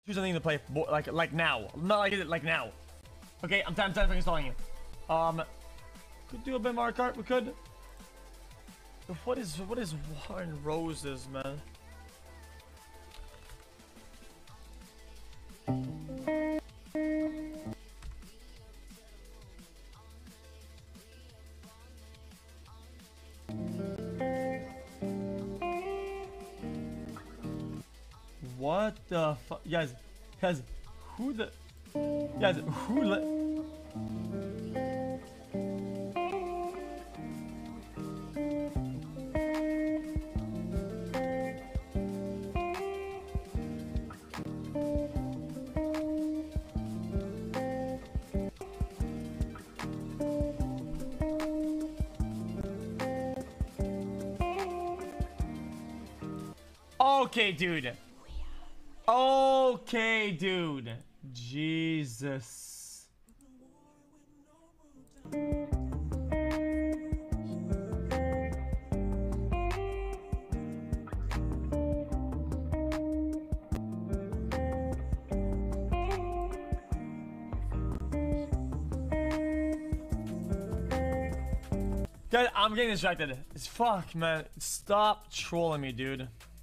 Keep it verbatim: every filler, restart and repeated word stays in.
choose something to play like like now, not like like now. Okay, I'm time time for installing it. Um, could do a bit Mario Kart. We could. What is what is War and Roses, man? What the fuck, guys? Guys, who the? Guys, who let? Okay, dude. Okay, dude. Jesus. Guys, I'm getting distracted. It's fuck, man. Stop trolling me, dude.